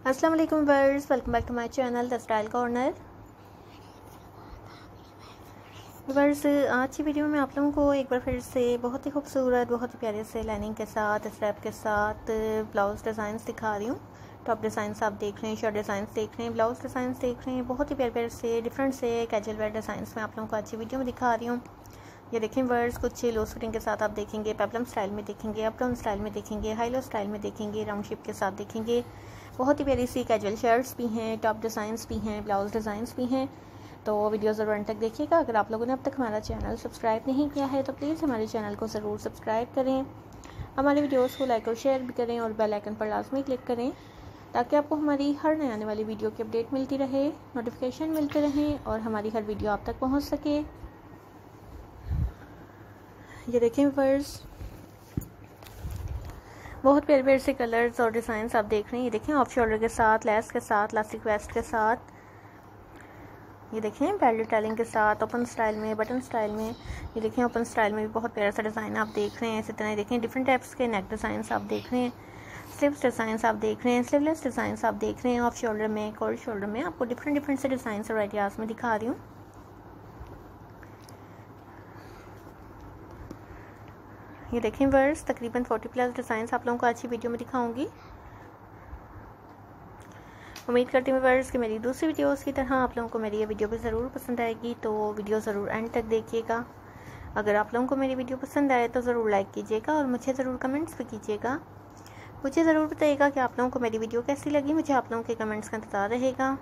अस्सलाम वालेकुम viewers, welcome back to my channel the style corner. Viewers, आज की वीडियो में आप लोगों को एक बार फिर से बहुत ही खूबसूरत, बहुत ही प्यारे से लाइनिंग के साथ, स्ट्रैप के साथ ब्लाउज़ डिज़ाइंस दिखा रही हूँ। टॉप डिज़ाइंस आप देख रहे हैं, शर्ट डिज़ाइंस देख रहे हैं, ब्लाउज़ डिज़ाइंस देख रहे हैं, बहुत ही प्यारे प्यारे से डिफरेंट से कैजुअल वेयर डिज़ाइंस में आप लोगों को आज की वीडियो में दिखा रही हूँ। ये देखें वर्ड्स, कुछ लूज फिटिंग के साथ आप देखेंगे, पेप्लम स्टाइल में देखेंगे, अप डाउन स्टाइल में देखेंगे, हाई लो स्टाइल में देखेंगे, राउंड शेप के साथ देखेंगे। बहुत ही प्यारी सी कैजुअल शर्ट्स भी हैं, टॉप डिज़ाइंस भी हैं, ब्लाउज डिज़ाइंस भी हैं। तो वीडियो ज़रूर अंत तक देखिएगा। अगर आप लोगों ने अब तक हमारा चैनल सब्सक्राइब नहीं किया है तो प्लीज़ हमारे चैनल को ज़रूर सब्सक्राइब करें, हमारे वीडियोस को लाइक और शेयर भी करें और बेल आइकन पर लाजमी क्लिक करें ताकि आपको हमारी हर नए आने वाली वीडियो की अपडेट मिलती रहे, नोटिफिकेशन मिलते रहें और हमारी हर वीडियो आप तक पहुँच सके। ये देखें वर्स, बहुत प्यारे प्यारे से कलर्स और डिज़ाइंस आप देख रहे हैं। ये देखें ऑफ शोल्डर के साथ, लेस के साथ, इलास्टिक वेस्ट के साथ। ये देखें बेल्ट डिटेलिंग के साथ, ओपन स्टाइल में, बटन स्टाइल में। ये देखें ओपन स्टाइल में भी बहुत प्यारा सा डिज़ाइन आप देख रहे हैं। इसी तरह देखें डिफरेंट टाइप्स के नेक डिज़ाइंस आप देख रहे हैं, स्लीव्स डिज़ाइंस आप देख रहे हैं, स्लीवलेस डिज़ाइंस आप देख रहे हैं। ऑफ शोल्डर में, कोल्ड शोल्डर में आपको डिफरेंट डिफरेंट से डिज़ाइंस और आइडियाज़ में दिखा रही हूँ। ये देखें वर्स, तकरीबन 40+ डिज़ाइंस आप लोगों को आज की वीडियो में दिखाऊंगी। उम्मीद करती हूँ वर्स कि मेरी दूसरी वीडियोस की तरह आप लोगों को मेरी ये वीडियो भी ज़रूर पसंद आएगी, तो वीडियो ज़रूर एंड तक देखिएगा। अगर आप लोगों को मेरी वीडियो पसंद आए तो ज़रूर लाइक कीजिएगा और मुझे ज़रूर कमेंट्स भी कीजिएगा। मुझे ज़रूर बताइएगा कि आप लोगों को मेरी वीडियो कैसी लगी। मुझे आप लोगों के कमेंट्स का इंतज़ार रहेगा।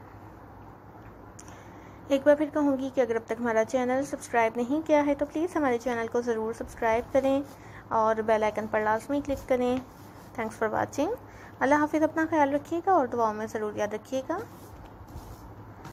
एक बार फिर कहूँगी कि अगर अब तक हमारा चैनल सब्सक्राइब नहीं किया है तो प्लीज़ हमारे चैनल को ज़रूर सब्सक्राइब करें और बेल आइकन पर लाजमी क्लिक करें। Thanks for watching. अल्लाह हाफिज़। अपना ख्याल रखिएगा और दुआओं में ज़रूर याद रखिएगा।